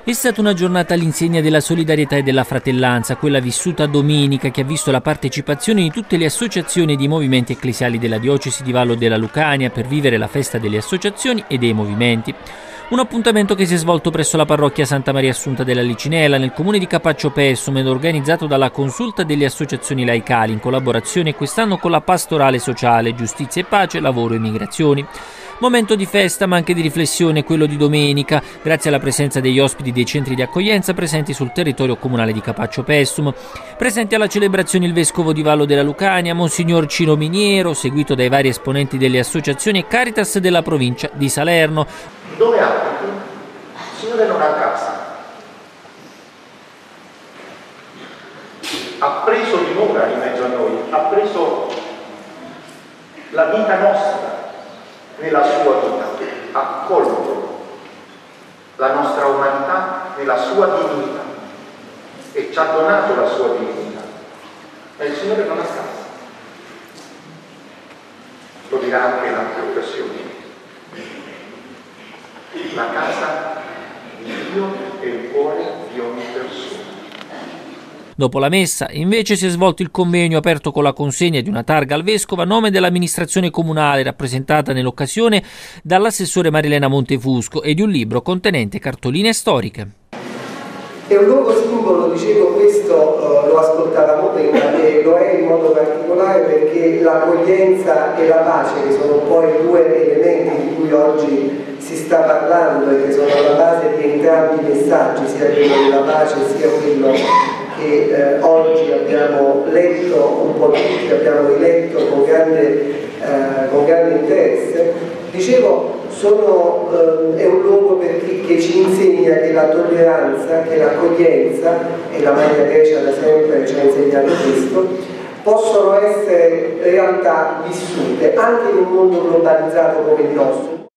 È stata una giornata all'insegna della solidarietà e della fratellanza, quella vissuta domenica, che ha visto la partecipazione di tutte le associazioni e di movimenti ecclesiali della diocesi di Vallo della Lucania per vivere la festa delle associazioni e dei movimenti. Un appuntamento che si è svolto presso la parrocchia Santa Maria Assunta della Licinella, nel comune di Capaccio Pessum, ed organizzato dalla Consulta delle associazioni laicali in collaborazione quest'anno con la Pastorale Sociale, Giustizia e Pace, Lavoro e Migrazioni. Momento di festa ma anche di riflessione quello di domenica, grazie alla presenza degli ospiti dei centri di accoglienza presenti sul territorio comunale di Capaccio Pessum. Presenti alla celebrazione il vescovo di Vallo della Lucania, Monsignor Cino Miniero, seguito dai vari esponenti delle associazioni e Caritas della provincia di Salerno. Dove abiti? Il Signore non ha casa. Ha preso dimora in mezzo a noi, ha preso la vita nostra nella sua vita, ha colto la nostra umanità nella sua divinità e ci ha donato la sua divinità. Ma il Signore non ha casa. Lo dirà anche in altre occasioni. La casa di Dio è il cuore di ogni persona. Dopo la messa, invece, si è svolto il convegno aperto con la consegna di una targa al vescovo a nome dell'amministrazione comunale, rappresentata nell'occasione dall'assessore Marilena Montefusco, e di un libro contenente cartoline storiche. È un luogo simbolo, dicevo, questo lo ascoltavamo prima, e lo è in modo particolare perché l'accoglienza e la pace, che sono poi due elementi di cui oggi si sta parlando e che sono alla base di entrambi i messaggi, sia quello della pace sia quello che oggi abbiamo letto un po' tutti, abbiamo riletto con grande interesse. Dicevo, è un luogo che ci insegna che la tolleranza, che l'accoglienza, e la Madre Grecia da sempre ci ha insegnato questo, possono essere realtà vissute anche in un mondo globalizzato come il nostro.